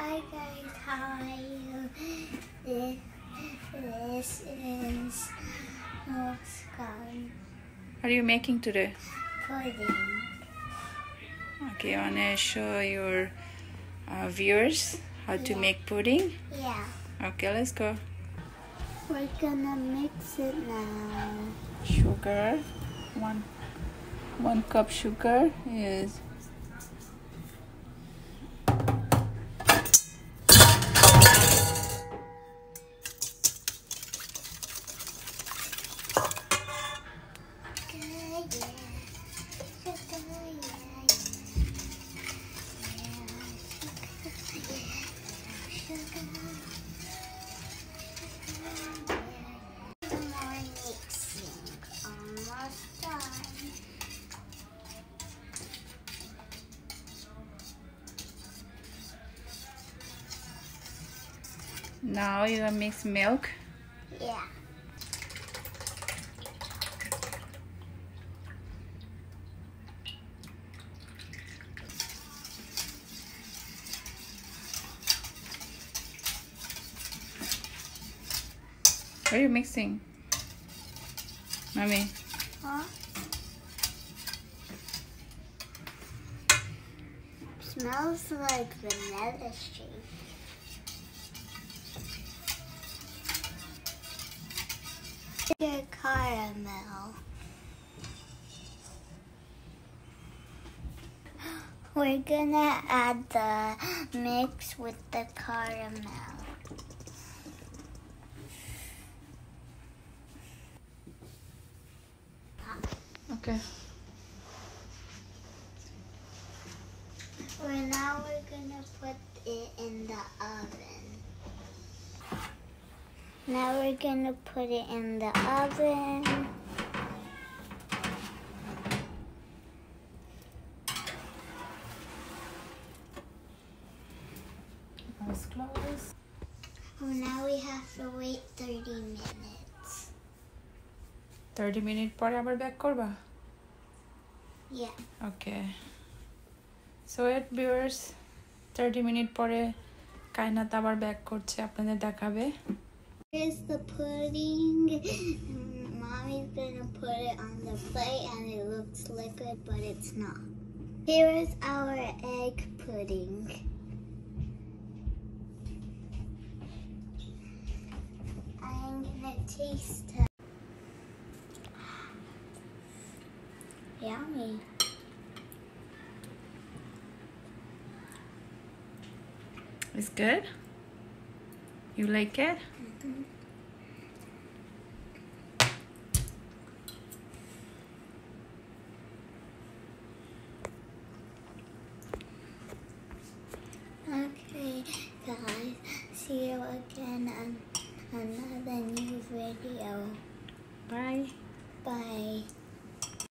Hi guys, how are you? This is Muskan What are you making today? pudding. Okay, you wanna show your viewers how to make pudding? Yeah. Okay, let's go. We're gonna mix it now. Sugar, one cup sugar is now you mix milk. Yeah. What are you mixing, Mommy? Huh? Smells like vanilla shake. Sugar caramel. We're gonna add the mix with the caramel. Okay. Now we're gonna put it in the oven. Now we're gonna put it in the oven. Eyes closed. Now we have to wait 30 minutes. 30 minutes পরে আবার back করবা? Yeah. Okay. So it viewers 30 minutes পরে কায়নাত আবার back করছে, আপনাদের দেখাবে। Here's the pudding. Mommy's gonna put it on the plate and it looks liquid, but it's not. Here is our egg pudding. I'm gonna taste it. Yummy. It's good? You like it? Okay, guys. See you again on another new video. Bye. Bye.